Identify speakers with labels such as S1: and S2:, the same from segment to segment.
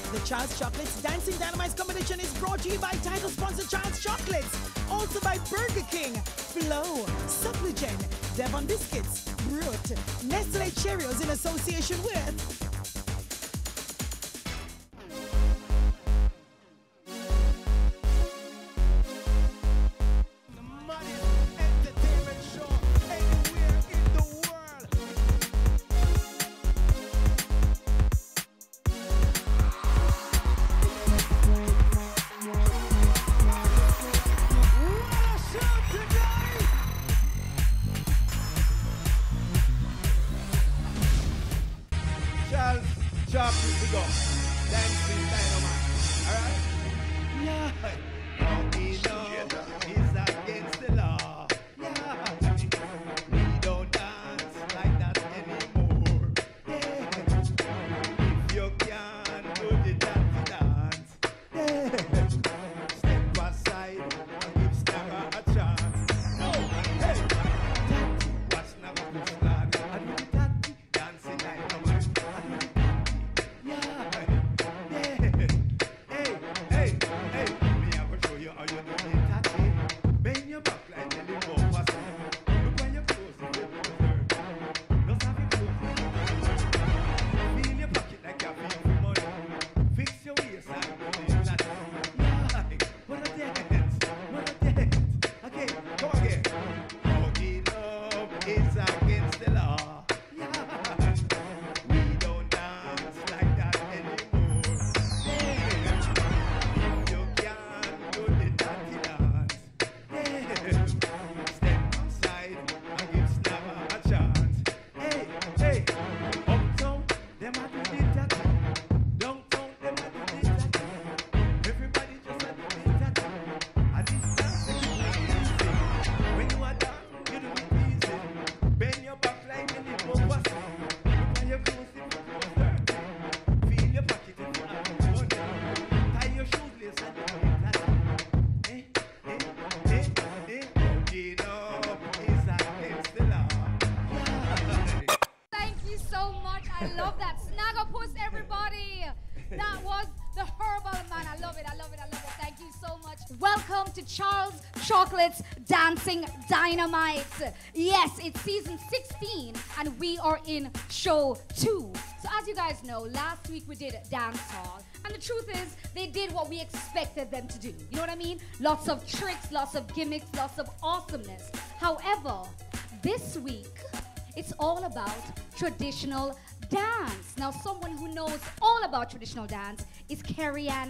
S1: The Charles Chocolates Dancing Dynamite competition is brought to you by title sponsor Charles Chocolates, also by Burger King, Flow, Supplygen, Devon Biscuits, Brute, Nestle Cheerios in association with
S2: Chocolates Dancing Dynamite. Yes, it's season 16 and we are in show 2. So as you guys know, last week we did Dance Hall. And the truth is, they did what we expected them to do. You know what I mean? Lots of tricks, lots of gimmicks, lots of awesomeness. However, this week, it's all about traditional dance. Now, someone who knows all about traditional dance is Carrie-Ann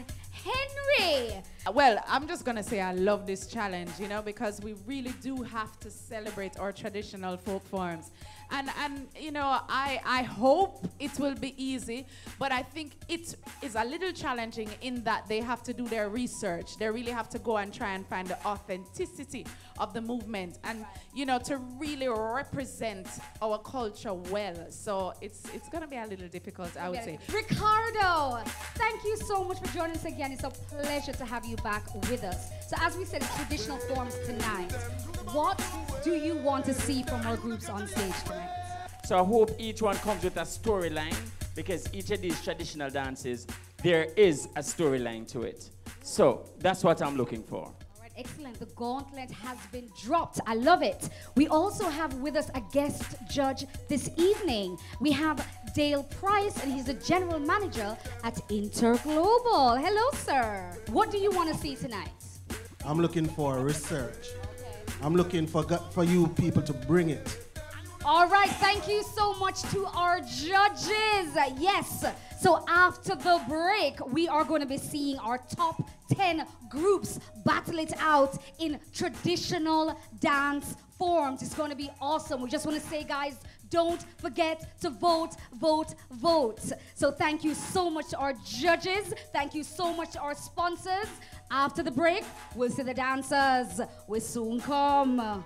S2: Henry.
S3: Well, I'm just gonna say I love this challenge, you know, because we really do have to celebrate our traditional folk forms. And you know, I hope it will be easy, but I think it is a little challenging in that they have to do their research. They really have to go and try and find the authenticity of the movement and, you know, to really represent our culture well. So it's gonna be a little difficult, I would say.
S2: Ricardo, thank you so much for joining us again. It's a pleasure to have you back with us. So as we said, it's traditional forms tonight. What do you want to see from our groups on stage tonight?
S4: So I hope each one comes with a storyline, because each of these traditional dances, there is a storyline to it. So that's what I'm looking for.
S2: All right, excellent. The gauntlet has been dropped. I love it. We also have with us a guest judge this evening. We have Dale Price, and he's the general manager at Interglobal. Hello, sir. What do you want to see tonight?
S5: I'm looking for research. I'm looking for you people to bring it.
S2: All right, thank you so much to our judges. Yes, so after the break, we are going to be seeing our top 10 groups battle it out in traditional dance forms. It's going to be awesome. We just want to say, guys, don't forget to vote, vote, vote. So thank you so much to our judges. Thank you so much to our sponsors. After the break, we'll see the dancers. We soon come.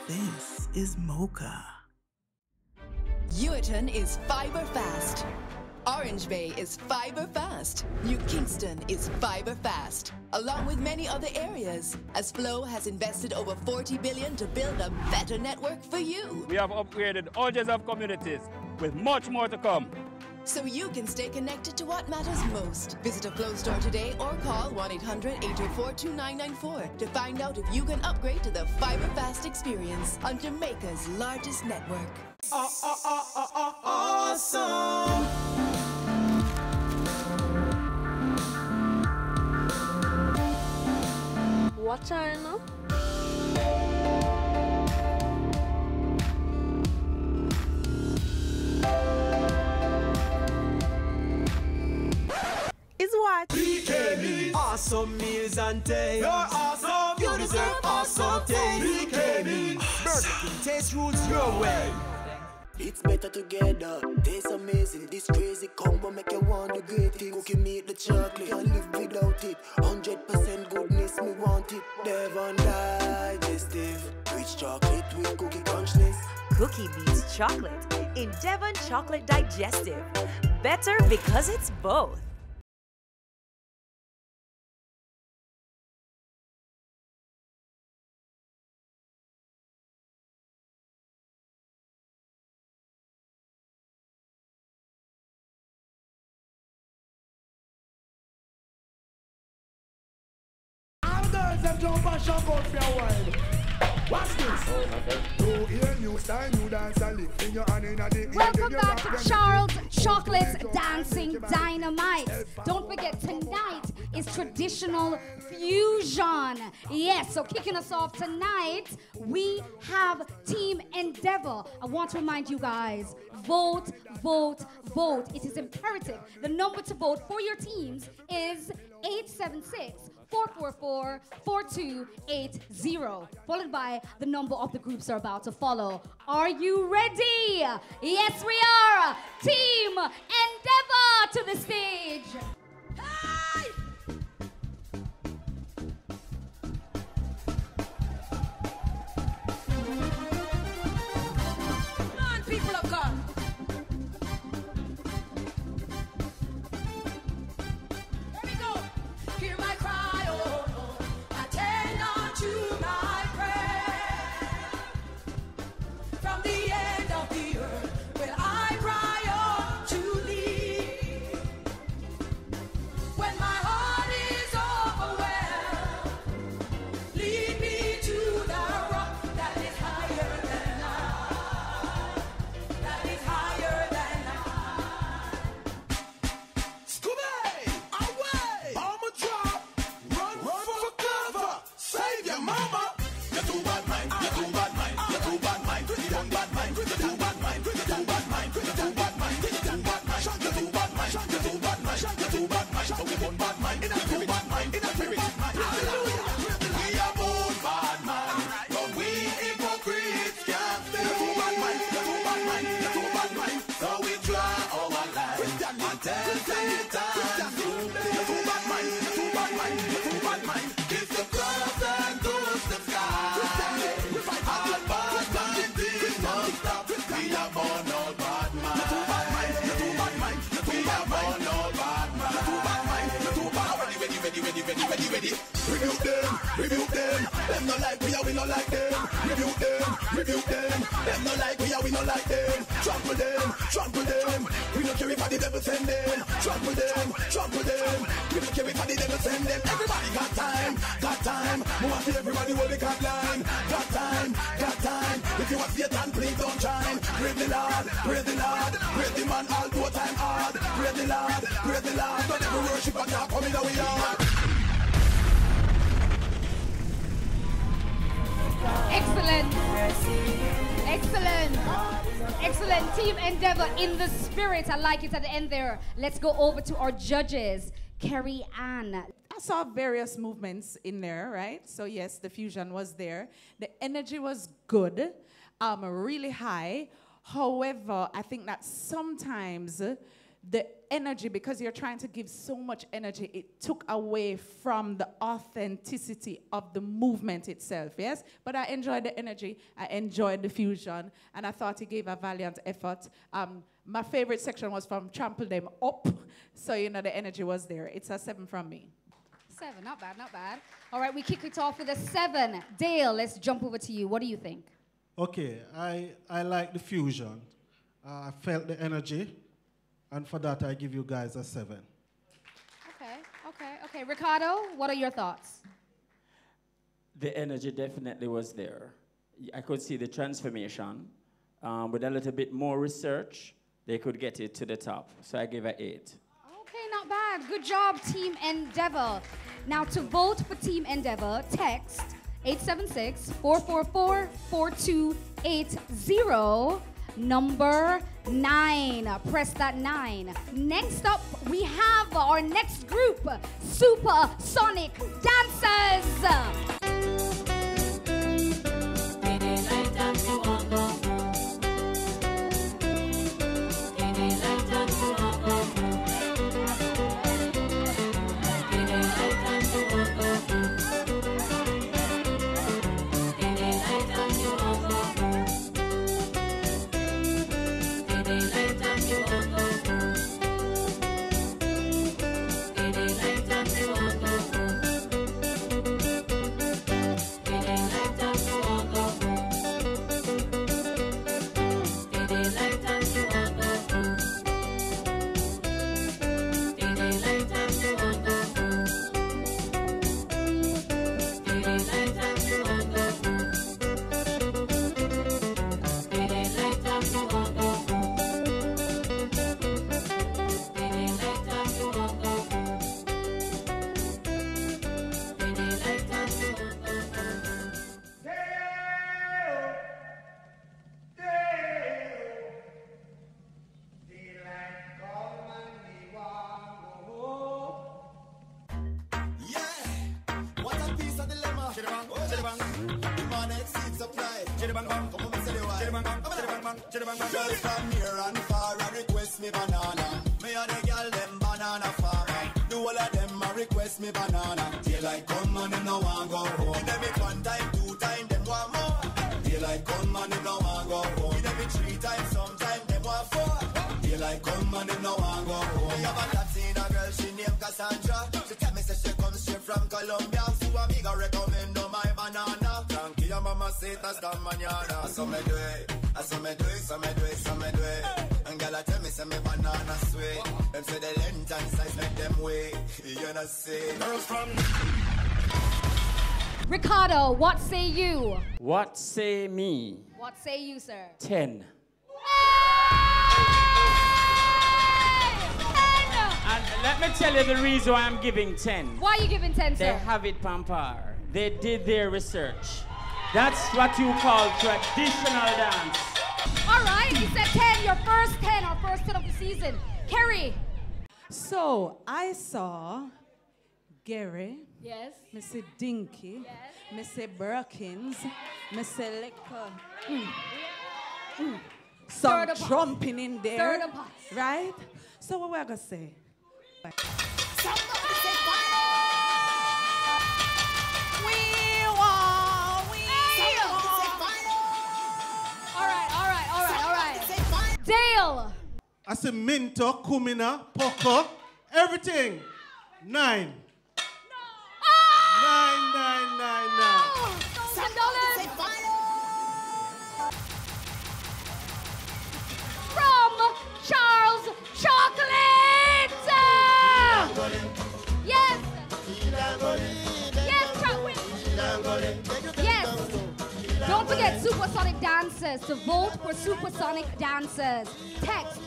S1: This is Mocha.
S6: Uaton is fiber fast. Orange Bay is fiber fast. New Kingston is fiber fast, along with many other areas, as Flow has invested over 40 billion to build a better network for you.
S7: We have upgraded hundreds of communities with much more to come.
S6: So you can stay connected to what matters most. Visit a Flow store today or call 1-800-824-2994 to find out if you can upgrade to the fiber fast experience on Jamaica's largest network.
S1: Awesome.
S8: What channel?
S1: Is what?
S9: BKB. Awesome meals and taste. You're awesome. You deserve awesome taste. BKB. Burger King taste rules your way.
S10: It's better together, tastes amazing. This crazy combo make you want the great things. Cookie meat, the chocolate, can't live without it. 100% goodness, me want it. Devon digestive, rich chocolate with cookie crunchness.
S11: Cookie beats chocolate in Devon Chocolate Digestive. Better because it's both.
S9: Them jump and shock out for a while. Watch this. You hear new style, new dance and lick in your hand in the
S2: Welcome back to Charles Chocolate's Dancing Dynamite. Don't forget, tonight is traditional fusion. Yes, so kicking us off tonight, we have Team Endeavor. I want to remind you guys, vote, vote, vote. It is imperative. The number to vote for your teams is 876-444-4280, followed by the number of the groups are about to follow. Are you ready? Yes, we are. Team Endeavor to the stage. Hey!
S6: Come on, people of God.
S12: Hear my cry, oh Lord, attend unto my prayer. From the end of the earth will I cry unto thee. When my heart is overwhelmed, lead me to the rock that is higher than I. That is higher than I.
S9: Scooby, away! I'ma drop, run for cover, save your mama.
S10: You're too bad mind, you're too bad mind, you're too bad mind, you're too bad mind, you're too bad mind, you're too bad mind, you're too bad mind, you're too bad mind, you're too bad mind, you're too bad mind, you're too bad mind. So we want bad mind in a too bad mind in a spirit. Hallelujah. We are born bad man, but we hypocrites can't stay. You're too bad mind, you're too bad mind, you're too bad mind. So we try our life and tell Satan, you're too bad mind, you're too bad mind, you're too bad mind. Kiss the cross and touch the sky. All bad mind things must stop. We are born all bad man. You're too bad mind, you're too bad mind. We are born all bad man. You're too bad mind, you're too bad. Ready. Rebuke them. Them no like we are, we no like them. Rebuke them. Them no like we are, we no like them. Trample them. We don't care if the devil send them. Trample them. We don't care if the devil send them. Everybody got time. We want to see everybody will be cat line. Got time. If you want Satan, please don't shine. Praise the Lord. Praise the man all do time hard. Praise the Lord. Don't ever worship and not come in the way hard.
S2: Excellent. Team Endeavor in the spirit. I like it at the end there. Let's go over to our judges. Carrie Ann.
S3: I saw various movements in there, right? So yes, the fusion was there. The energy was good, really high. However, I think that sometimes the energy, because you're trying to give so much energy, it took away from the authenticity of the movement itself, yes? But I enjoyed the energy, I enjoyed the fusion, and I thought he gave a valiant effort. My favorite section was from Trample Them Up, so you know the energy was there. It's a 7 from me.
S2: 7, not bad, not bad. All right, we kick it off with a 7. Dale, let's jump over to you. What do you think?
S5: Okay, I like the fusion. I felt the energy, and for that I give you guys a 7.
S2: Okay. Ricardo, what are your thoughts?
S4: The energy definitely was there. I could see the transformation. With a little bit more research, they could get it to the top. So I give it 8.
S2: Okay, not bad. Good job, Team Endeavor. Now, to vote for Team Endeavor, text 876-444-4280, number 9. Press that 9. Next up, we have our next group, Supersonic Dancers.
S10: Girl from near and far, I request me banana. Me and the girl them banana farmer. Do all of them I request me banana. Daylight come and them no want go home. Give them it 1 time, 2 time, them want more. Daylight come and them no want go home. Give them it 3 times, sometime them want 4. Daylight come and them no want go home. Me have a Latina girl, she named Cassandra. She tell me say she comes straight from Colombia. So I me go recommend my banana. Tranquila mamacita esta mañana. So me do it. I saw me do it, so me do it, so me do it. And girl, I tell me, say me banana sweet. Them say the length and size make them wait. You know, say girls from
S2: Ricardo, what say you?
S4: What say me?
S2: What say you, sir?
S4: 10. And let me tell you the reason why I'm giving 10.
S2: Why are you giving 10, sir?
S4: They have it, Pampar. They did their research. That's what you call traditional dance.
S2: All right, he said 10, your first 10, our first 10 of the season. Kerry.
S3: So, I saw Gary.
S2: Yes.
S3: Mr. Dinky.
S2: Yes.
S3: Mr. Birkins. Mr. Liquor. Some trumping in there.
S2: Third of us.
S3: Right? So, what we're going to say?
S10: somebody say fire.
S2: All right. Dale.
S5: I say Minto, Kumina, Poco, everything. 9.
S2: $1,000. From Charles Chocolate. Yes. Yes. Don't forget Supersonic Dancers. To vote for Supersonic Dancers, text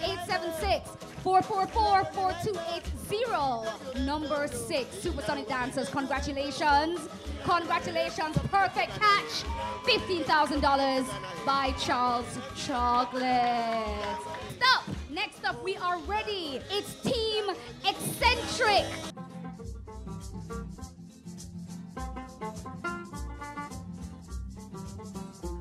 S2: 876-444-4280. Number 6, Supersonic Dancers. Congratulations. Congratulations. Perfect catch. $15,000 by Charles Chocolate. Stop. Next up, we are ready. It's Team Eccentric.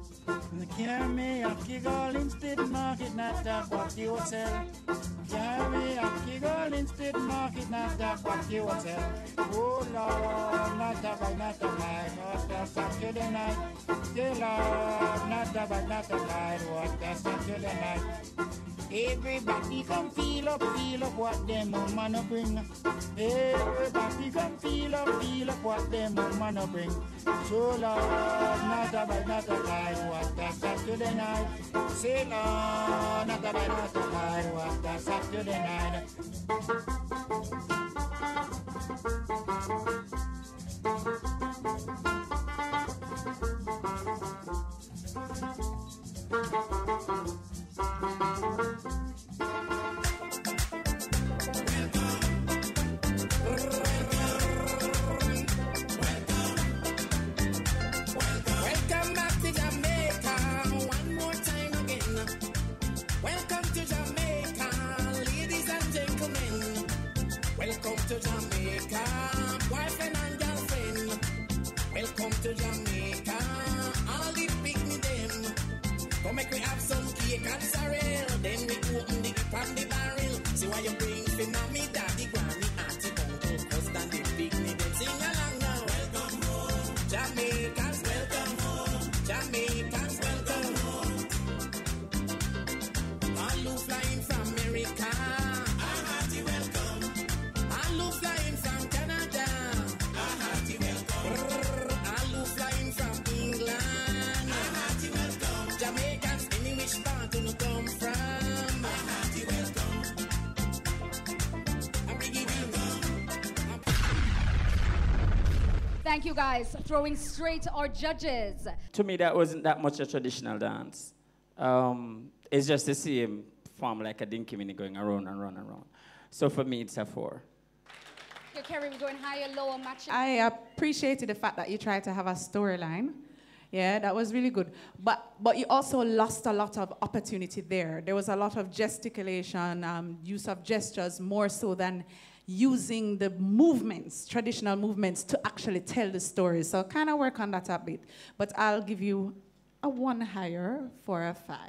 S8: Carry me, I kick all instead of market, not that what you sell. Carry me a giggle instead market, not that what you will sell. Oh Lord, not that by not a lie, what a Saturday night. Still Lord, not that by not a lie, what a Saturday night. Everybody come feel up what them woman bring. Everybody come feel up what them woman bring. So Lord, not a by not a lie, what a Saturday night. Say Lord, not a by not a lie, what a Saturday night.
S13: Welcome back to Jamaica, one more time again. Welcome to Jamaica, ladies and gentlemen. Welcome to Jamaica, boyfriend and girlfriend. Welcome to Jamaica, all the picnic them. Come make we have some cake and sorrel. Then we open the dip and the barrel. See why you bring for mommy, daddy, granny, auntie, uncle, cousin, and the picnic them. Sing along now. Welcome home, Jamaicans. Welcome home, Jamaicans. Welcome home. All who flying from America, a hearty welcome. All who flying from Canada, a hearty welcome. All who flying from England, a hearty welcome. Jamaicans, any which part you come from, a hearty welcome. A biggie welcome.
S2: Thank you guys. Throwing straight to our judges.
S4: To me, that wasn't that much a traditional dance. It's just the same form like a dinky mini going around and round and round. So for me, it's a 4.
S2: Okay, Kerry, we're going higher, lower, matching.
S3: I appreciated the fact that you tried to have a storyline. Yeah, that was really good. But you also lost a lot of opportunity there. There was a lot of gesticulation, use of gestures, more so than using the movements, traditional movements, to actually tell the story. So kind of work on that a bit. But I'll give you a 1 higher for a 5.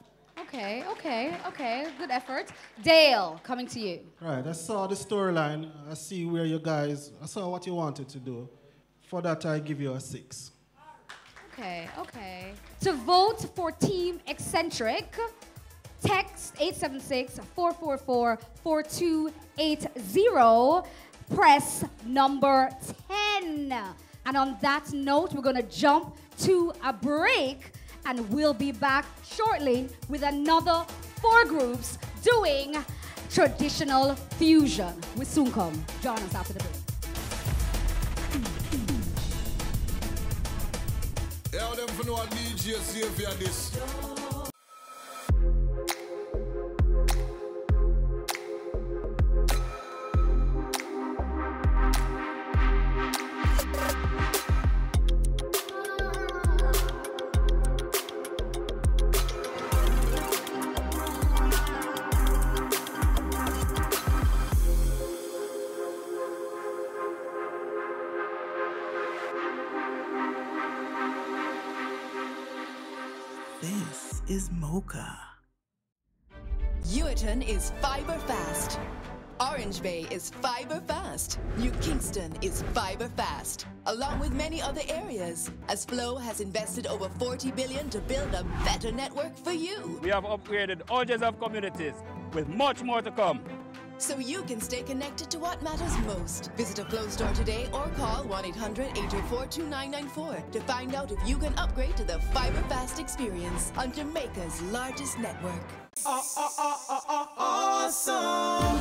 S2: Okay. Good effort. Dale, coming to you.
S5: Right, I saw the storyline. I see where you guys, I saw what you wanted to do. For that, I give you a 6.
S2: Okay. To vote for Team Eccentric, text 876-444-4280, press number 10. And on that note, we're going to jump to a break, and we'll be back shortly with another 4 groups doing traditional fusion. We soon come. Join us after the break.
S14: Yeah, them for know what DJ say for this.
S9: This is Mocha.
S6: Ewiton is fiber fast. Orange Bay is fiber fast. New Kingston is fiber fast, along with many other areas, as Flow has invested over $40 billion to build a better network for you.
S7: We have upgraded hundreds of communities with much more to come.
S6: So you can stay connected to what matters most. Visit a Flow store today or call 1-800-824-2994 to find out if you can upgrade to the fiber fast experience on Jamaica's largest network.
S9: Awesome.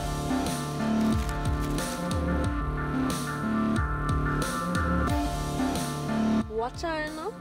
S15: What channel?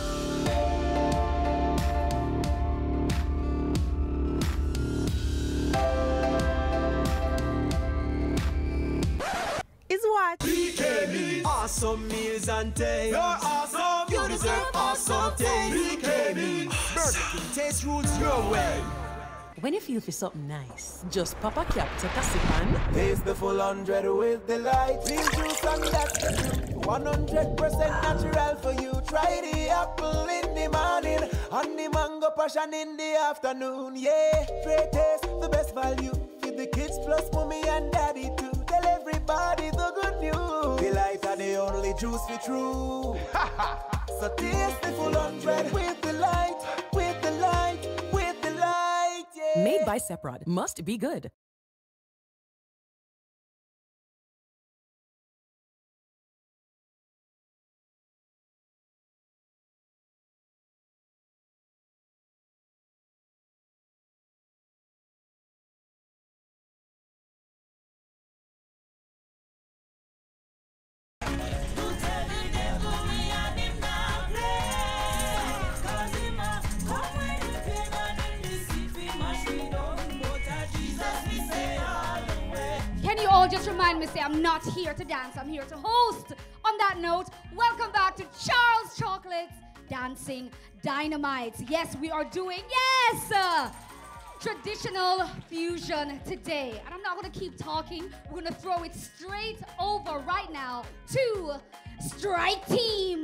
S15: Is what?
S9: BKB. Awesome meals and taste. You're awesome. You deserve awesome taste. BKB. Burger King taste rules your way.
S16: When you feel for something nice, just pop a cap, take a sip and
S9: taste the full 100 with delight. Real juice and that's 100% natural for you. Try the apple in the morning and the mango passion in the afternoon. Yeah, great taste, the best value. the kids plus mommy and daddy too. Tell everybody the good news. The light are the only juice we true. So taste the full 100 with the light, with the light, with the light, yeah.
S16: Made by Seprod. Must be good.
S2: Can you all just remind me, say I'm not here to dance, I'm here to host. On that note, welcome back to Charles Chocolate's Dancing Dynamite. Yes, we are doing, traditional fusion today. And I'm not going to keep talking. We're going to throw it straight over right now to Strike Team.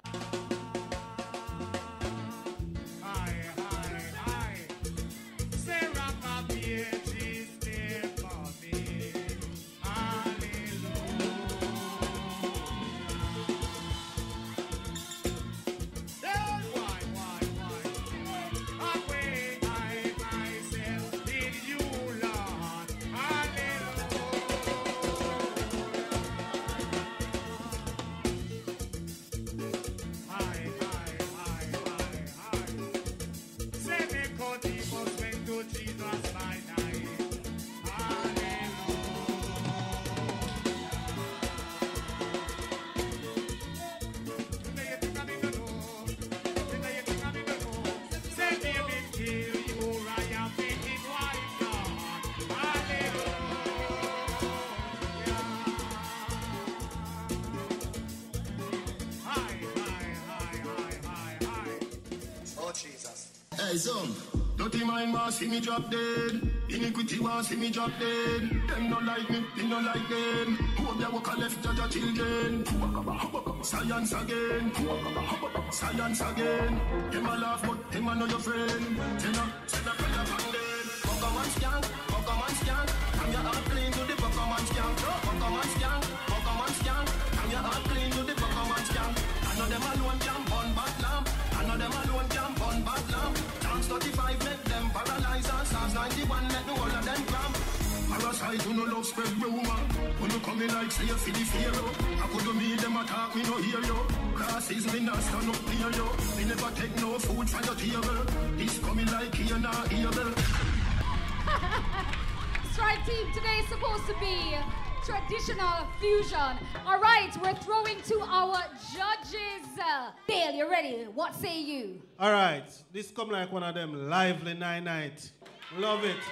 S17: Hey, son, dirty mind want see me drop dead. Iniquity want see me drop dead. Them no like me, they no like them. Hope they walk a left judge children. Science again, science again. Them a laugh, but them a know your friend. Send a prayer from them. Pokemon scan, Pokemon scan. I'm your heart clean to the Pokemon scan. Pokemon scan, Pokemon scan. I'm your heart clean to the Pokemon scan. I know them alone can burn bad lamp. I know them alone can burn bad lamp. Chance 35 make them paralyze and Psalms 91 make the whole of them cramp. Parasite who no love spread rumor. When you come in like say you feel the fear. I could meet them attack me no hear you. Classes me not stand up near you. Me never take no food from your table. This coming like here now evil.
S2: Strike Team, today is supposed to be traditional fusion. All right, we're throwing to our judges. Dale, you ready? What say you?
S5: All right, this come like one of them lively night. Love it.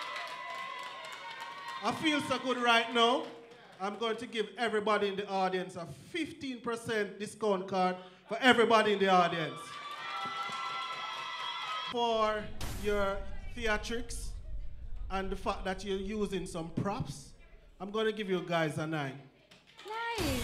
S5: I feel so good right now. I'm going to give everybody in the audience a 15% discount card for everybody in the audience. For your theatrics and the fact that you're using some props, I'm going to give you guys a 9.
S2: Nice.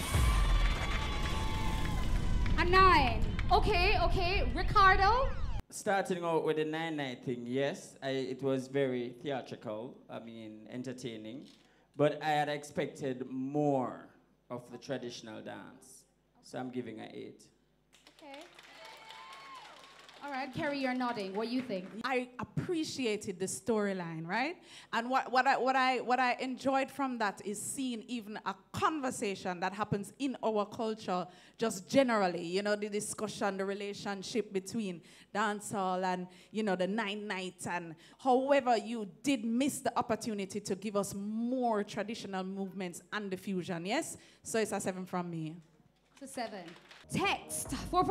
S2: A 9. Okay. Ricardo?
S4: Starting out with the 9-night thing, yes, it was very theatrical, entertaining, but I had expected more of the traditional dance, so I'm giving an 8.
S2: Okay. All right, Kerry, you're nodding. What do you think?
S3: I appreciated the storyline, right? And what I enjoyed from that is seeing even a conversation that happens in our culture, just generally. You know, the discussion, the relationship between dancehall and the 9 nights, and however you did miss the opportunity to give us more traditional movements and the fusion. Yes, so it's a 7 from me.
S2: It's a 7. Text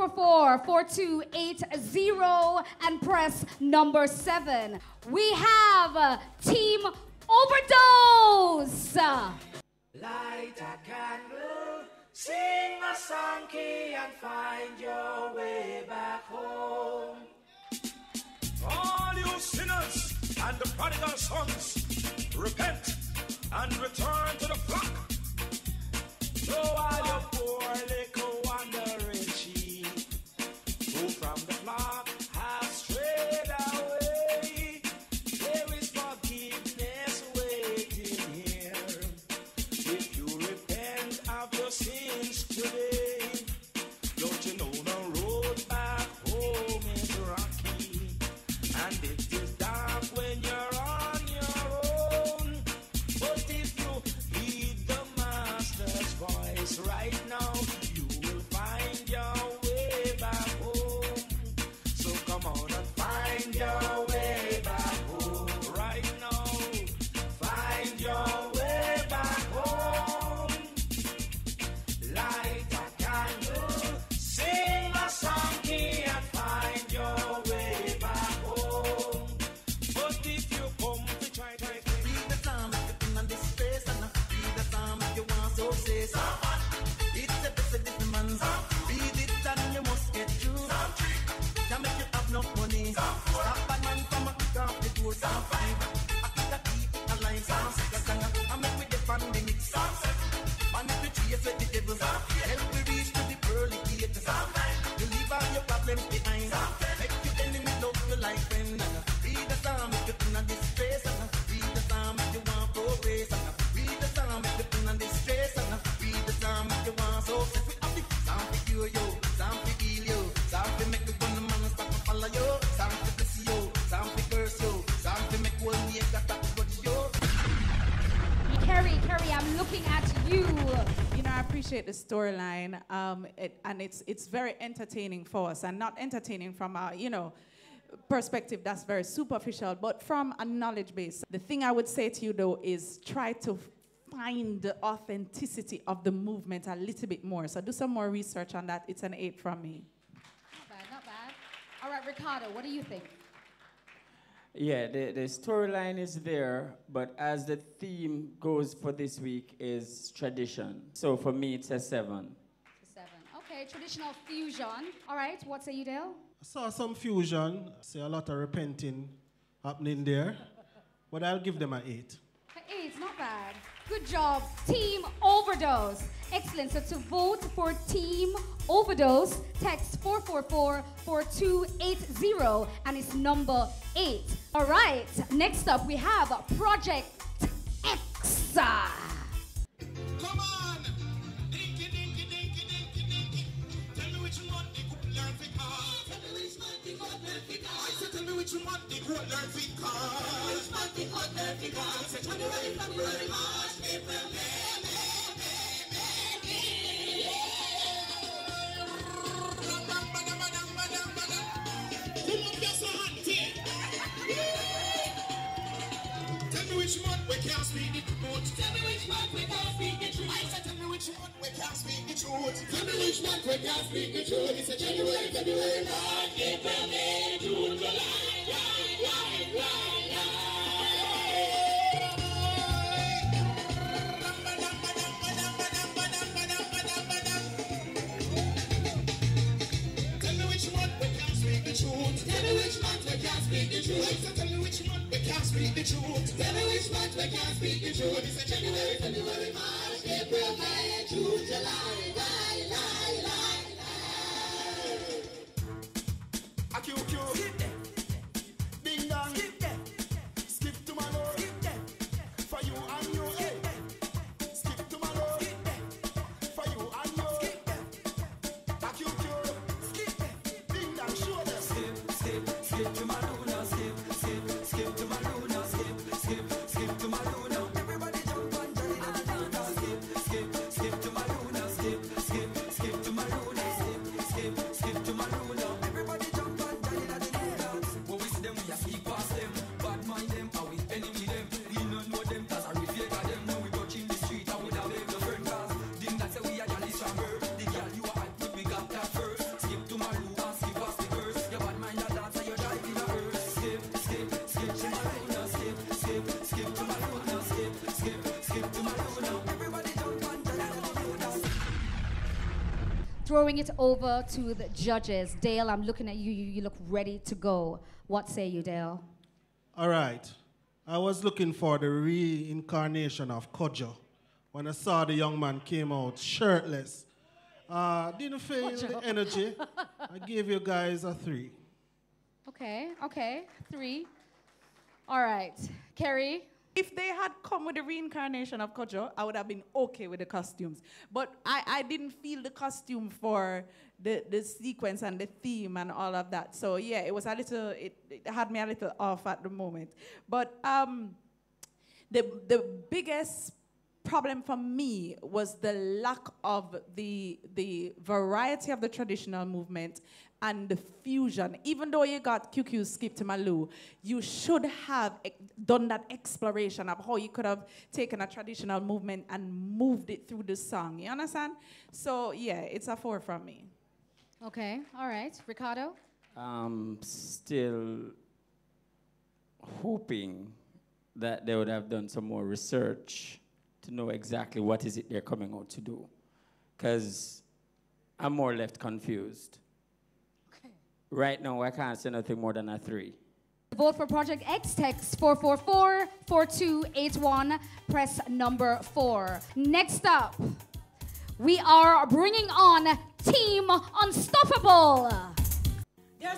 S2: 444-4280 and press number 7. We have Team Overdose.
S9: Light a candle, sing a song key and find your way back home.
S10: All you sinners and the prodigal sons, repent and return to the flock. So all you poor little wandering sheep, who from the flock have strayed away, there is forgiveness waiting. them behind. Make your enemy love you like friend. Read the psalm if you're in a disgrace. Read the psalm if you want progress. Read the psalm if you're in a distress. Read the psalm if you want success. We have the psalm for cure you, psalm for heal you, psalm for make the gun man stop to follow you, psalm for bless you, psalm for curse you, psalm for make one year that stop to go to you.
S2: Carrie, I'm looking at you.
S3: You know, I appreciate the storyline, and it's very entertaining for us, and not entertaining from a, perspective that's very superficial, but from a knowledge base. The thing I would say to you, though, is try to find the authenticity of the movement a little bit more. So do some more research on that. It's an 8 from me.
S2: Not bad. All right, Ricardo, what do you think?
S4: Yeah, the storyline is there, but as the theme goes for this week is tradition. So for me, it's a 7.
S2: It's a 7. Okay, traditional fusion. All right, what say you, Dale?
S5: I saw some fusion. I see a lot of repenting happening there, but I'll give them an 8.
S2: An 8, not bad. Good job, Team Overdose. Excellent. So to vote for Team Overdose, text 444-4280, and it's number 8. All right, next up we have Project X.
S10: Come on! Dinky, dinky, dinky, dinky, dinky. Tell me which one the good learn fi call. Tell me which one the good learn fi call. I said tell me which one the good learn fi call. Which one the good learn fi call. I said January, February, March, April, May. Tell me which month we can't speak the truth. Tell me which month we can't speak the truth. I said tell me which month we can't speak the truth. Tell me which month we can't speak the truth. It's a January, February, March, April, May, June, July. Tell me which month we can't speak the truth. Tell me which month we can't speak the truth. I said tell me which month we can't speak the truth. Tell me which month we can't speak the truth. It's a January, February, March, April, May, June, July. QQ. Skip them. Ding dong. Skip them. Skip to my lord. Skip them. For you and you. Skip them. Skip to my lord. Skip them. For you and you. Skip them. QQ. Skip them. Ding dong. Show them. Skip to my Luna. Skip to my Luna. Skip to my Luna. Everybody jump and join in the Luna. Skip to my Luna. Skip to my Luna. Skip to my Luna. Everybody jump. When we see them, we just keep past them. Bad mind them, how we enemy them. We don't know them, cause I reflect them. When we touch in the street, I would have them the friend cause didn't that say we are jolly stronger. The girl you are hype with, we got that first. Skip to my room and skip past the curse. Your bad mind that dance and you're driving a hearse. Skip to my Luna. Skip to my Luna. Skip to my Luna. Everybody jump and join in the Luna.
S2: Throwing it over to the judges. Dale, I'm looking at you. You look ready to go. What say you, Dale?
S5: All right. I was looking for the reincarnation of Kojo when I saw the young man came out shirtless. Didn't feel the energy. I gave you guys a 3.
S2: Okay. 3. All right. Carrie?
S3: If they had come with the reincarnation of Kojo, I would have been okay with the costumes. But I didn't feel the costume for the sequence and the theme and all of that. So yeah, it was a little, it had me a little off at the moment. But the biggest problem for me was the lack of the variety of the traditional movement and the fusion. Even though you got QQ Skip to Malou, you should have done that exploration of how you could have taken a traditional movement and moved it through the song. You understand? So yeah, it's a 4 from me.
S2: Okay, all right. Ricardo?
S4: Still hoping that they would have done some more research to know exactly what is it they're coming out to do. Because I'm more left confused. Okay. Right now, I can't say nothing more than a 3.
S2: Vote for Project X, text 444-4281, press number 4. Next up, we are bringing on Team Unstoppable.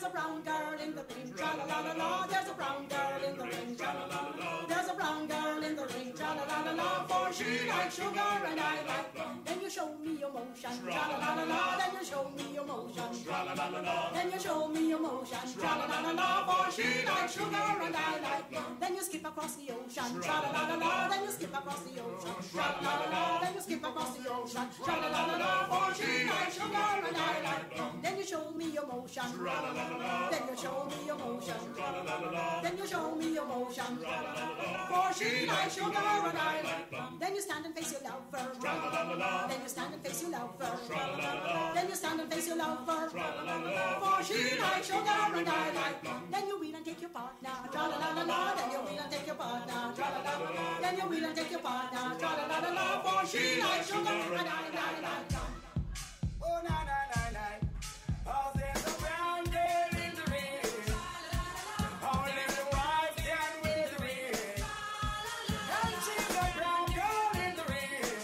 S12: a brown girl in the ring, tra la la la la. There's a brown girl in the ring, tra la la la la. There's a brown girl in the ring, tra la la la la. For she likes sugar and I like rum. Then you show me your motion, tra la la la la. Then you show me your motion, tra la la la la. Then you show me your motion, tra la la la la. For she likes sugar and I like rum. Then you skip across the ocean, tra la la la la. Then you skip across the ocean, tra la la la la. Then you skip across the ocean, tra la la la la. For she likes sugar and I like rum. Then you show me your motion, tra la la la la. Then you show me your motion, tra la la la la. Then you show me your motion, tra la la la la. For she likes sugar and I like rum. Then you stand and face your lover, tra la la la la. Then you stand and face your lover, tra la la la la. Then you stand and face your lover, tra la la la la. For she likes sugar and I like rum. Then you wheel and take your partner, tra la la la la. Then you wheel and take your partner, tra la la la la. Then you wheel and take your partner, tra la la la la. For she likes sugar and I like rum.
S9: Oh, na na na na. Oh, there's a brown girl in the ring. Only the wife can win the ring. And she's a brown girl in the ring.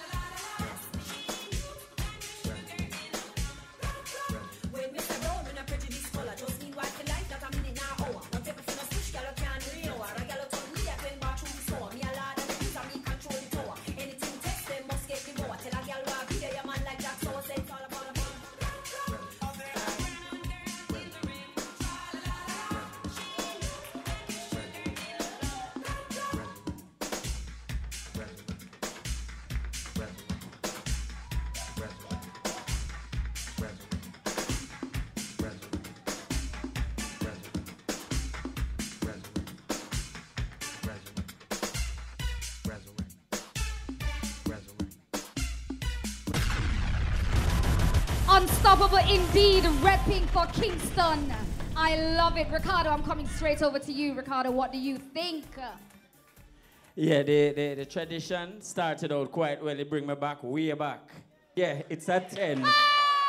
S12: When Mr. Brown in a prejudice color, just mean white for life that I'm in an hour. Don't take a fin of switch, girl, can't real. A girl told me I can back through the store. Me a lad and the use and me control the tower. Anything text them must get the more. Tell a girl why be there, your man like that, so say it's all about a man.
S2: Unstoppable indeed, repping for Kingston. I love it. Ricardo, I'm coming straight over to you. Ricardo, what do you think?
S4: Yeah, the tradition started out quite well. It bring me back, way back. Yeah, it's at 10.
S2: All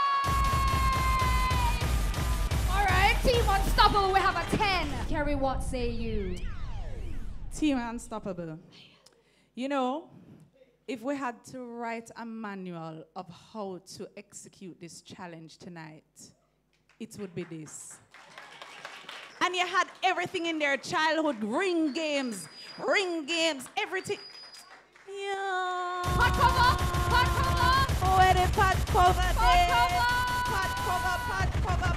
S2: right, Team Unstoppable, we have a 10. Kerry, what say you?
S3: Team Unstoppable. You know, if we had to write a manual of how to execute this challenge tonight, it would be this. And you had everything in there, childhood, ring games, everything. Yeah.
S2: Pot cover, pot cover.
S3: Where the pot cover there?
S2: Pot cover.
S3: Pot cover.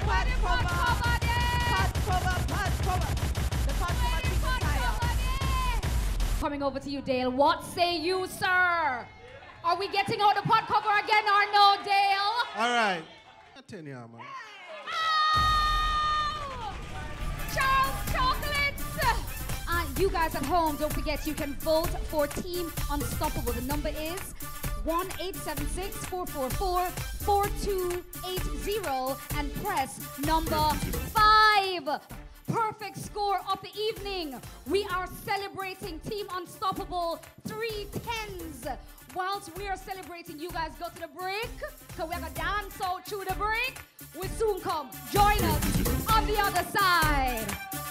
S3: The pot cover is tired.
S2: Coming over to you, Dale. What say you, sir? Are we getting out the pot cover again or no, Dale?
S5: All right. I tell you, man.
S2: Charles Chocolates! You guys at home, don't forget you can vote for Team Unstoppable. The number is 1-876-444-4280 and press number 5. Perfect score of the evening. We are celebrating Team Unstoppable 3 10s. Whilst we are celebrating, you guys go to the break, because we're going to dance out through the break. We'll soon come. Join us on the other side.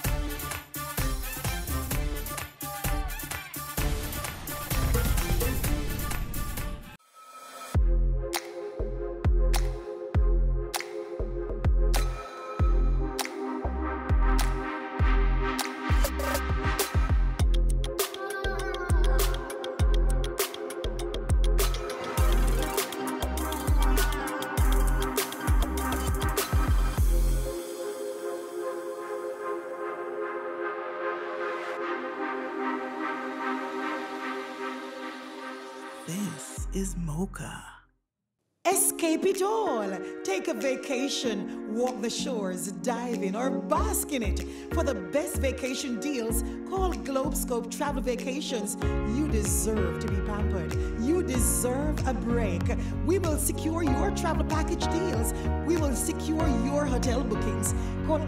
S1: This is Mocha. Escape it all. Take a vacation, walk the shores, dive in, or bask in it. For the best vacation deals, call Globescope Travel Vacations. You deserve to be pampered. You deserve a break. We will secure your travel package deals. We will secure your hotel bookings. Call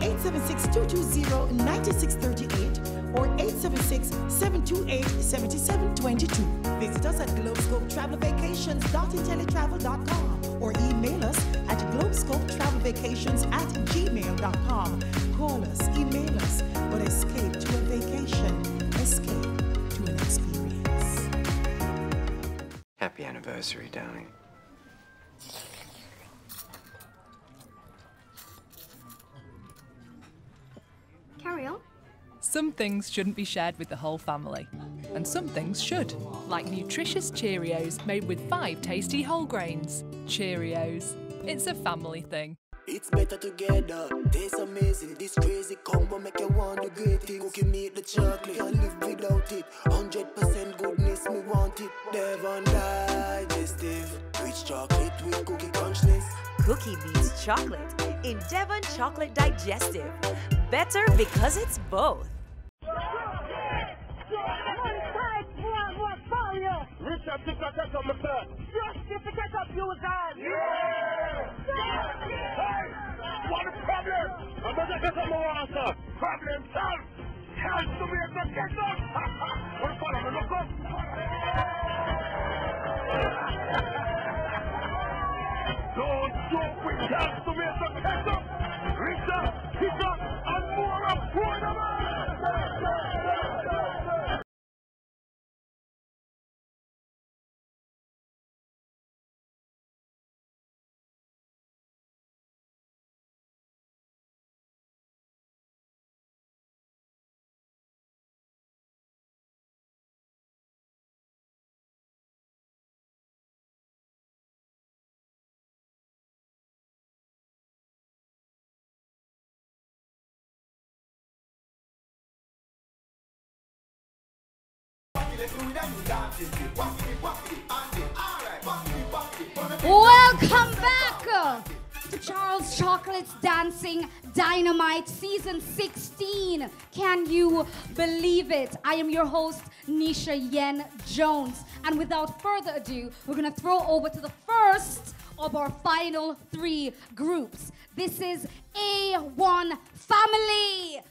S1: 876-220-9638 or 876-728-7722. Visit us at globescopetravelvacations.intellitravel.com or email us at globescopetravelvacations@gmail.com. Call us, email us, but escape to a vacation. Escape to an experience.
S18: Happy anniversary, darling.
S19: Some things shouldn't be shared with the whole family, and some things should, like nutritious Cheerios made with 5 tasty whole grains. Cheerios, it's a family thing.
S9: It's better together, tastes amazing. This crazy combo make you want the great thing. Cookie meat, the chocolate, can't live without it. 100% goodness, me want it. Devon Digestive, rich chocolate with cookie crunchness.
S11: Cookie meets chocolate in Devon Chocolate Digestive. Better because it's both.
S10: Richard, pick up that on my sir. Just pick up you guys. Yeah! Hey! What is the problem? I'm going to get on the water, sir. Problem solved. Can't do me at the ketchup. What is the problem? Look up. Don't joke with can't do me at the ketchup. Richard, pick up and more of Quarterman.
S2: Welcome back to Charles Chocolate's Dancing Dynamite Season 16. Can you believe it? I am your host, Nisha Yen Jones. And without further ado, we're going to throw over to the first of our final 3 groups. This is A1 Family.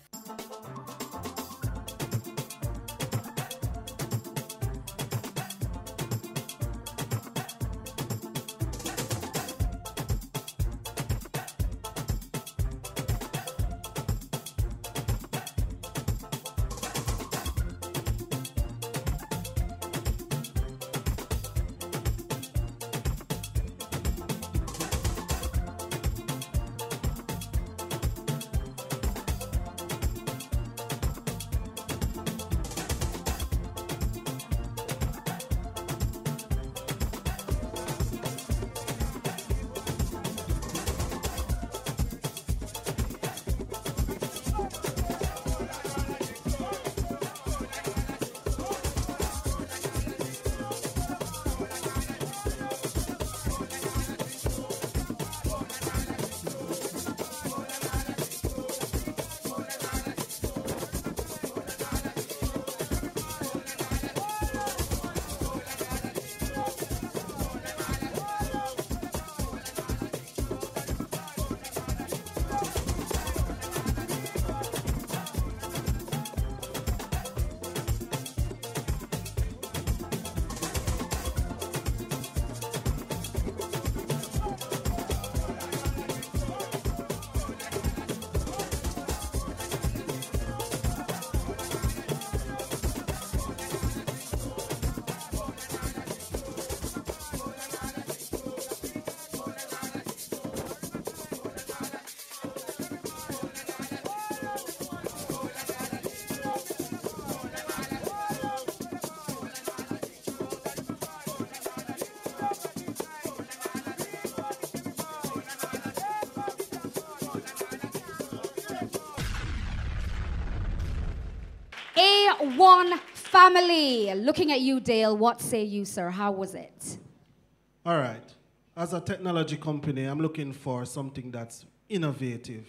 S2: A1 Family. Looking at you, Dale, what say you, sir? How was it?
S5: All right. As a technology company, I'm looking for something that's innovative.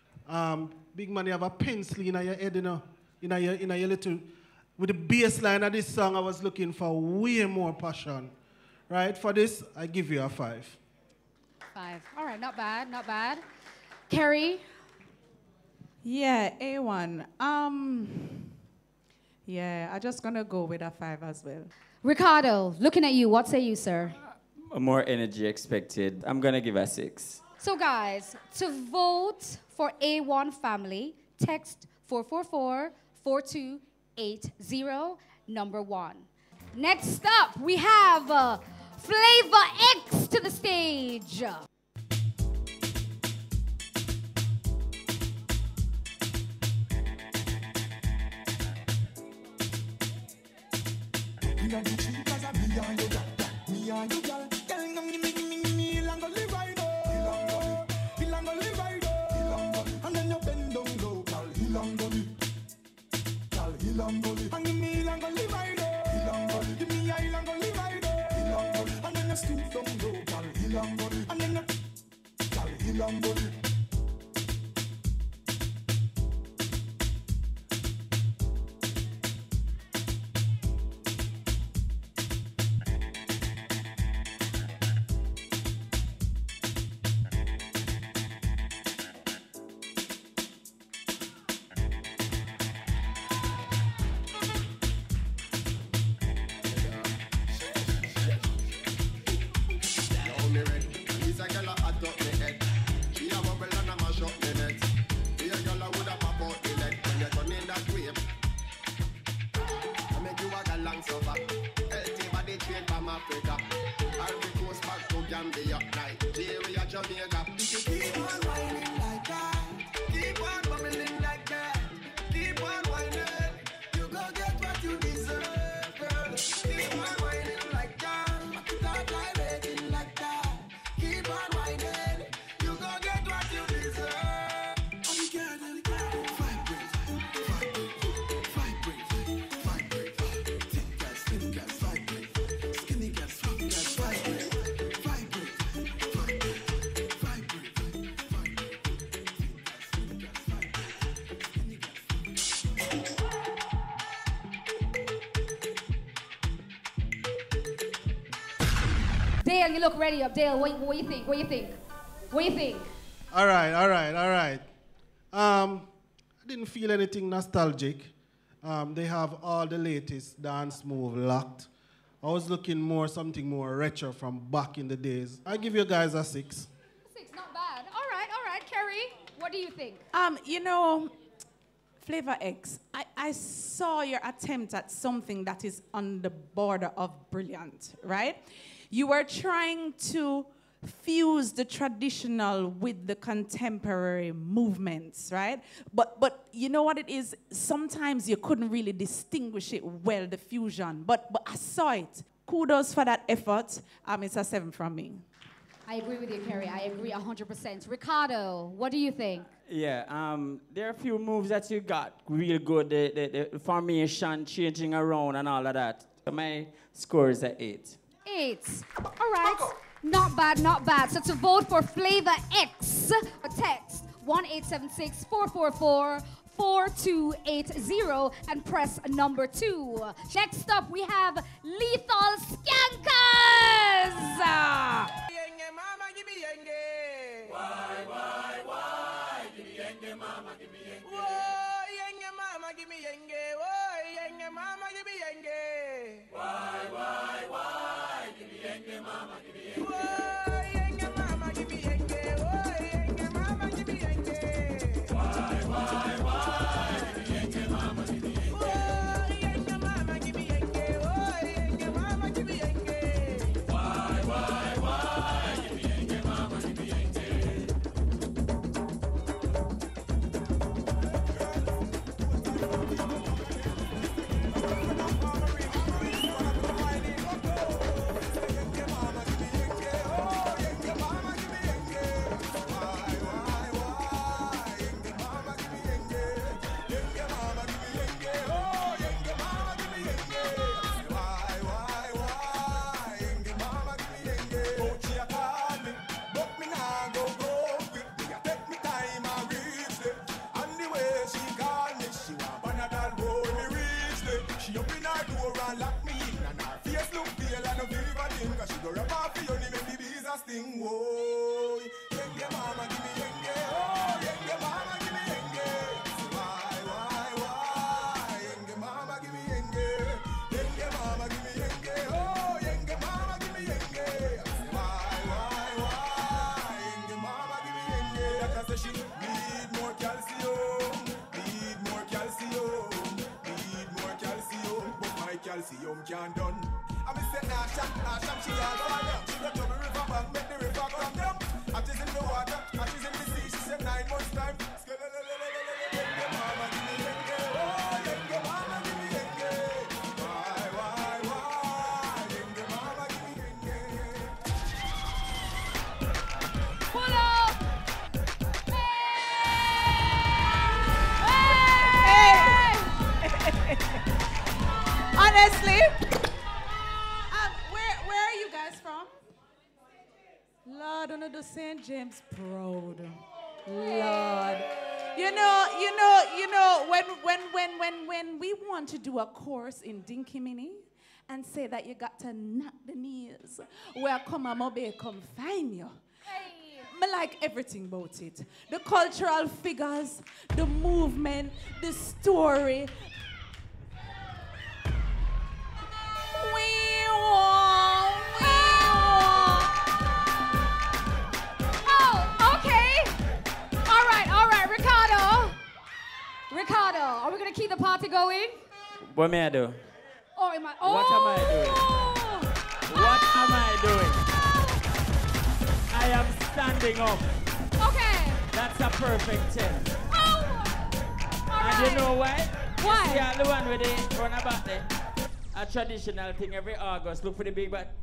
S5: Big man, you have a pencil in your head, you know, in your little... With the bass line of this song, I was looking for way more passion. Right? For this, I give you a 5.
S2: 5. All right, not bad, not bad. Carrie?
S3: Yeah, A1. Yeah, I'm just gonna go with a 5 as well.
S2: Ricardo, looking at you, what say you, sir?
S4: More energy expected. I'm gonna give a 6.
S2: So guys, to vote for A1 Family, text 444-4280, number 1. Next up, we have Flavor X to the stage.
S9: inna the street 'cause me and you, girl. Me and you, girl. Girl, come give me, I'm gonna live right now. I'm gonna live right now. And then you bend down low, girl. I'm gonna live. Girl, I'm gonna live. And give me, I'm gonna live right now. Give me, I'm gonna live right now. And then you stoop down low, girl. I'm gonna live. And then you, girl, I'm gonna live.
S2: Dale, you look ready up. Dale, what do you think? What do you think? What do you think?
S5: All right. I didn't feel anything nostalgic. They have all the latest dance move locked. I was looking more something more retro from back in the days. I give you guys a 6.
S2: 6, not bad. All right. Carrie, what do you think?
S3: You know, Flavor X, I saw your attempt at something that is on the border of brilliant, right? You were trying to fuse the traditional with the contemporary movements, right? But you know what it is? Sometimes you couldn't really distinguish it well, the fusion. But I saw it. Kudos for that effort. It's a 7 from me.
S2: I agree with you, Carrie. I agree 100%. Ricardo, what do you think?
S4: Yeah, there are a few moves that you got real good. The formation changing around and all of that. My score is at 8. 8.
S2: All right. Not bad, not bad. So to vote for Flavor X, text 1-876-444-4280 and press number 2. Next up, we have Lethal Skankers.
S9: Mama, give me yenge. Why? Give me yenge, mama, give me yenge. Whoa, yenge, mama, give me yenge. Whoa, yenge, mama, give me yenge. Why? Give me yenge, mama, give me yenge. Whoa, yenge, mama, give me yenge. Whoa, yenge, mama, give me yenge. Why? Give me yenge, mama, give me yenge. Whoa, yenge, mama, give me yenge. Whoa, yenge, mama, give me yenge. Why? Give me yenge, mama, give me yenge. Sting, whoa, yenge mama, give me yenge, oh, yenge mama, give me yenge. Why, yenge mama, give me yenge, mama, give me yenge, oh, yenge mama, give me yenge. Why, yenge mama, give me yenge. That say she need more calcium, but my calcium can't done. I be say Asham, she all fire. She got to the river bank, make the river come down. Ashes in the water, ashes in the sea. She said 9 months time. Yenge mama, give me yenge. Oh, yenge mama, give me yenge. Why?
S3: honestly. Where are you guys from? Lord, under the St. James proud. Lord. You know, when we want to do a course in Dinky Mini and say that you got to knock the knees, where come a mobe come find you. I like everything about it. The cultural figures, the movement, the story.
S2: Oh, okay. All right, Ricardo, are we gonna keep the party going?
S4: What may I do?
S2: Or am I?
S4: What am I doing? What am I doing? I am standing up.
S2: Okay.
S4: That's a perfect 10.
S2: All
S4: And you know why?
S2: Why?
S4: You see all the one with the run about there. A traditional thing every August. Look for the big but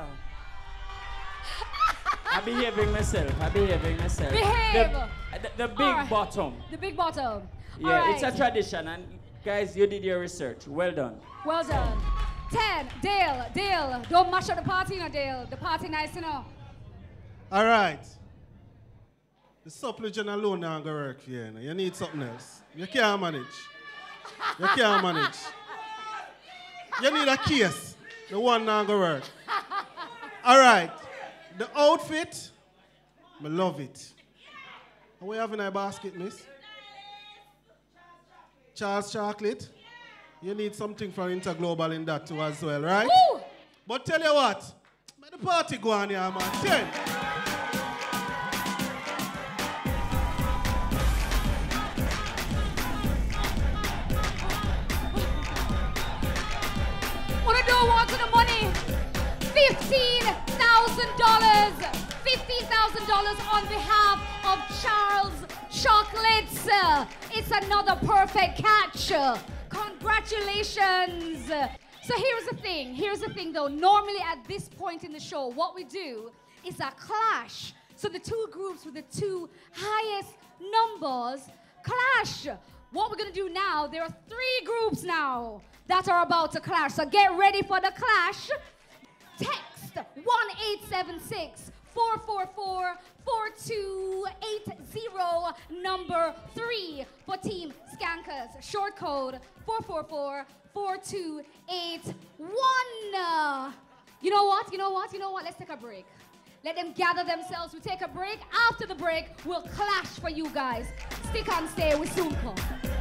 S4: I'm behaving myself.
S2: Behave.
S4: The big bottom.
S2: The big bottom.
S4: Yeah,
S2: All right.
S4: it's a tradition, and guys, you did your research. Well done.
S2: Well done. 10, Dale, don't mash up the party, Dale. The party nice,
S5: All right. The supplicant alone now going to work for you. You need something else. You can't manage. You need a case. The one now going to work. All right. The outfit, I love it. Are we having a basket, miss? Charles Chocolate. You need something for Interglobal in that too as well, right?
S2: Woo!
S5: But tell you what, let the party go on here, man. 10.
S2: Wanna do one to the money? $15,000. $15,000 on behalf of Charles Chocolates. It's another perfect catch. Congratulations. So here's the thing though. Normally at this point in the show, what we do is a clash. So the two groups with the two highest numbers clash. What we're gonna do now, there are 3 groups now that are about to clash. So get ready for the clash. Text 1-876-444-4280, number 3 for Team Skankers. Short code 444-4281. You know what? Let's take a break. Let them gather themselves. We take a break. After the break, we'll clash for you guys. Stick on, stay. We soon come.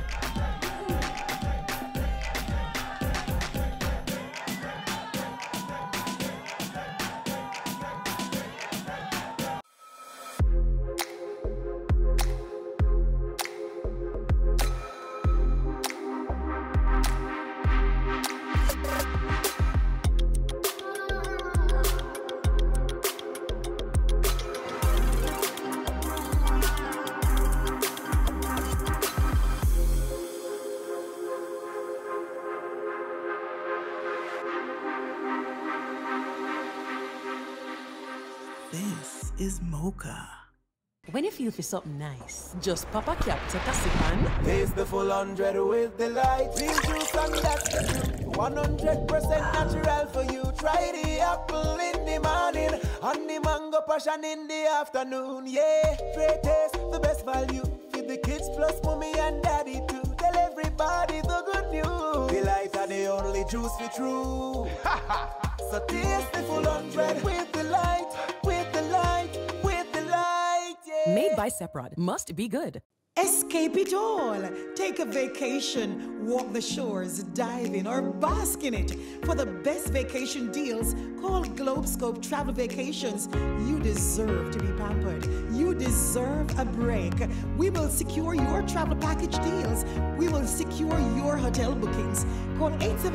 S20: This is Mocha.
S16: When you feel for something nice, just pop a cap, take a sip and
S9: Taste the full 100 with delight. Real juice and that's the truth. 100% natural for you. Try the apple in the morning and the mango passion in the afternoon. Yeah, great taste, the best value. Feed the kids plus mommy and daddy too. Tell everybody the good news. Delight are the only juice for true. So taste the full 100 with delight, with delight, with delight. Yeah.
S16: made by Seprod. Must be good.
S1: Escape it all. Take a vacation, walk the shores, dive in, or bask in it. For the best vacation deals, call Globescope Travel Vacations. You deserve to be pampered. You deserve a break. We will secure your travel package deals. We will secure your hotel bookings. Call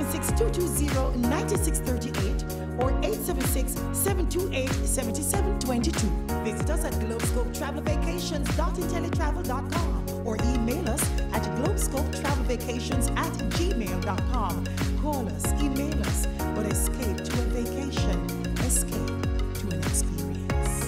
S1: 876-220-9638 or 876-728-7722. Visit us at globescopetravelvacations.intellitravel.com or email us at globescopetravelvacations@gmail.com. Call us, email us, but escape to a vacation. Escape to an experience.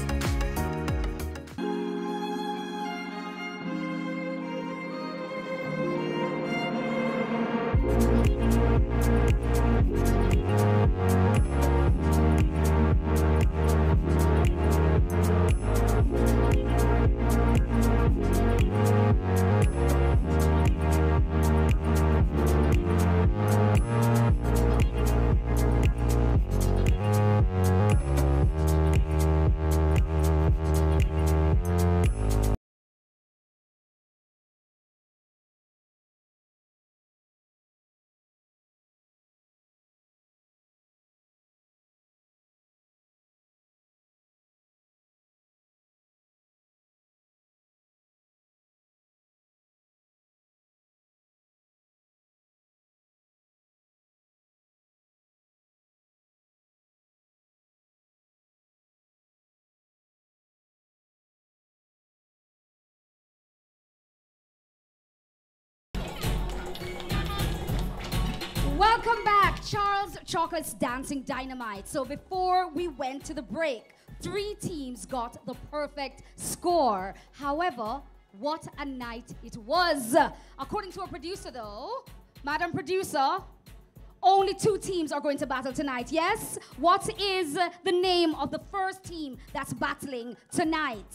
S2: Charles Chocolate's Dancing Dynamite. So before we went to the break, 3 teams got the perfect score. However, what a night it was. According to our producer though, Madam Producer, only 2 teams are going to battle tonight, yes? What is the name of the first team that's battling tonight?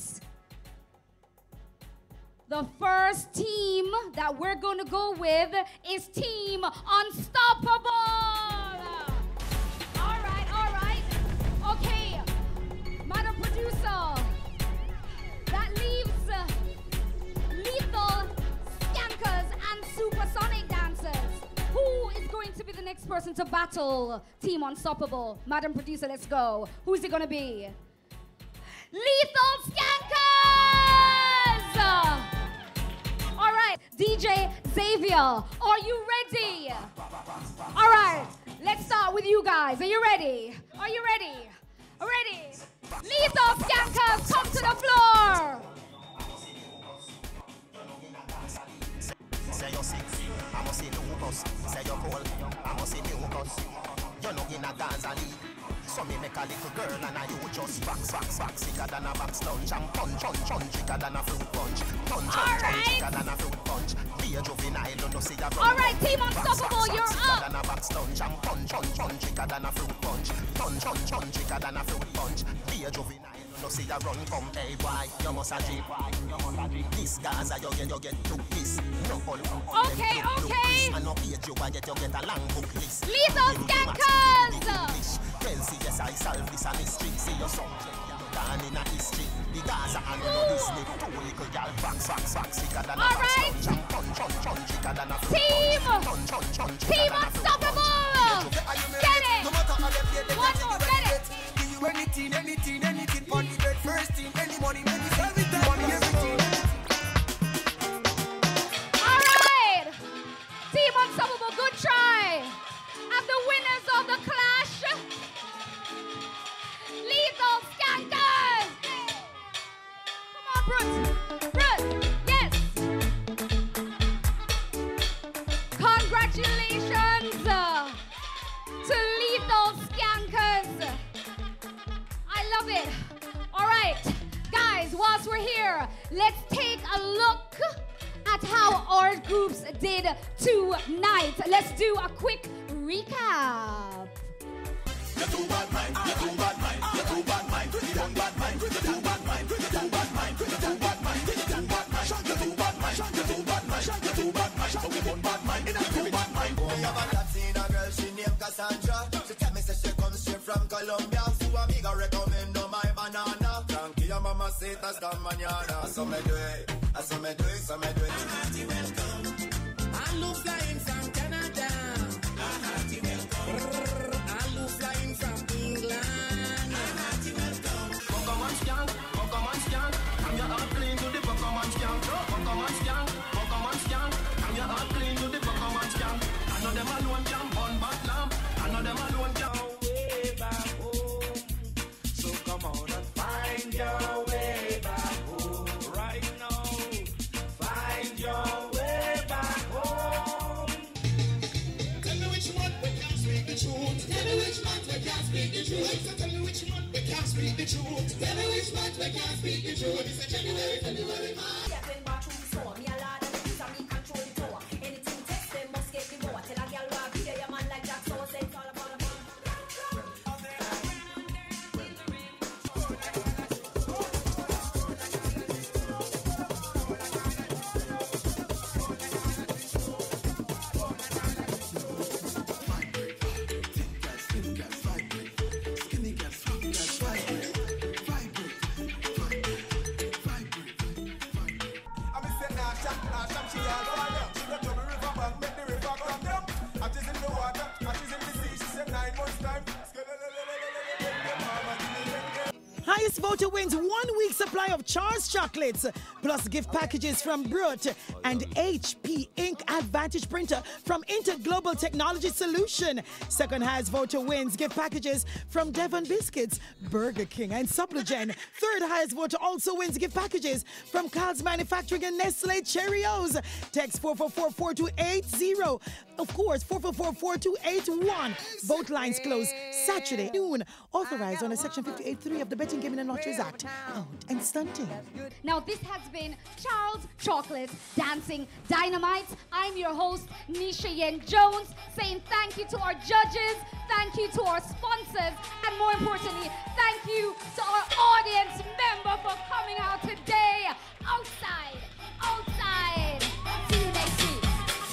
S2: The first team that we're going to go with is Team Unstoppable. All right. Okay, Madam Producer, that leaves Lethal, Skankers, and Supersonic Dancers. Who is going to be the next person to battle Team Unstoppable? Madam Producer, let's go. Who's it going to be? Lethal Skankers! All right, DJ Xavier, are you ready? All right, let's start with you guys. Are you ready? Are you ready? Ready? Lethal Skankers, come to the floor.
S21: Say you're sick, I must see the hookers. Say you're cold, I must see the hookers. You're not in a dance alley. So me make a little girl and I you just back, sicker than a box lunch. And punch, thicker than a fruit punch. Punch, thicker than a fruit punch. Be a juvenile, don't see that.
S2: All right, Team Unstoppable, you're up.
S21: Thicker than a box lunch. And punch, thicker than a fruit punch. Punch, thicker than a fruit punch. Be a juvenile. No see the run come, hey boy, you must a G. This Gaza, you get to this. No all
S2: Okay.
S21: And no page you get a long book list.
S2: Lethal Skankers!
S21: Kelsey, yes, I solve this a mystery. See your song, down in a history. The Gaza and you know this nip. 2 little girl, back, sicker than a box lunch. And punch, thicker than a fruit punch.
S2: Team Unstoppable! Get it! One more, get it!
S9: Anything on the bed, first thing, any money, everything, everything.
S2: All right, Team Unstoppable, good try. And the winners of the clash, Lethal Skankers. Come on, Bruce, yes. Congratulations to Lethal Skankers. I love it. All right, guys, whilst we're here, let's take a look at how our groups did tonight. Let's do a quick recap.
S10: You're too bad mind, you're too bad mind, you're too bad mind, you're too bad mind, you're too bad mind, you're too bad mind, you're too bad mind, you're too bad mind, you're too bad mind, you're too bad mind, you're too bad mind, so we want bad mind, in a too bad mind.
S9: We have a Latina girl, she named Cassandra. She tell me say she comes straight from Colombia. So amiga recommend my banana. Tranquilla mamacita esta mañana. So me do it, so me do it, so me do it. Hearty welcome. I love flying from Canada. Hearty welcome. I love flying from England. Hearty welcome. Pokemon scan, I'm your heart clean to the Pokemon scan. Pokemon scan, I'm your heart clean to the Pokemon scan. I know them alone can burn back lamp. I know them alone can way back home. So come on and find your way back home right now. Find your way back home. Tell me which one we can't speak the truth. Tell me which one we can't speak the truth. Tell me which one we can't speak the truth. Tell me which one we can't speak the truth. It's a January, man.
S1: Highest voter wins 1 week supply of Charles chocolates. plus gift packages from Brut and HP Ink Advantage Printer from Interglobal Technology Solution. Second highest voter wins gift packages from Devon Biscuits, Burger King and Supplegen. Third highest voter also wins gift packages from Carl's Manufacturing and Nestle Cheerios. Text 444-4280. Of course, 444-4281. Vote lines close Saturday noon. Authorized under Section 58.3 of the Betting, Gaming and Lotteries Act. Out and stunting.
S2: Now, this has been Charles Chocolate Dancing Dynamite. I'm your host, Nisha Yen Jones, saying thank you to our judges, thank you to our sponsors, and more importantly, thank you to our audience member for coming out today. Outside. See you next week.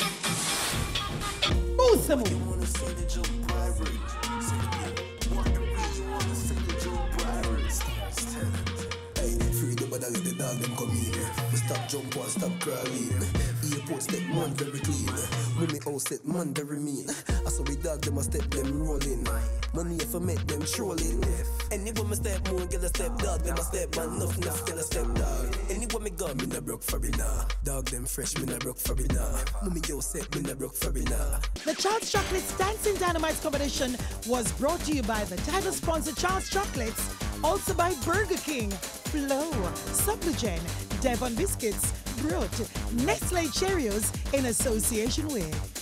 S8: But I let the dog them come in. We stop jump or stop crawling. Airport step man very clean. When me house set man very mean. I saw we dog them a step them rolling. Money if I make them trolling. Anywhere me step moon, get a step dog. Them a step man, nothing get a step dog. Anywhere me go, me na broke for it now. Dog them fresh, me na broke for it now. Mommy yo set, me na broke for it now.
S1: The Charles Chocolates Dancing Dynamite competition was brought to you by the title sponsor Charles Chocolates, also by Burger King, Flow, Supplegen, Devon Biscuits, Brut, Nestle Cheerios in association with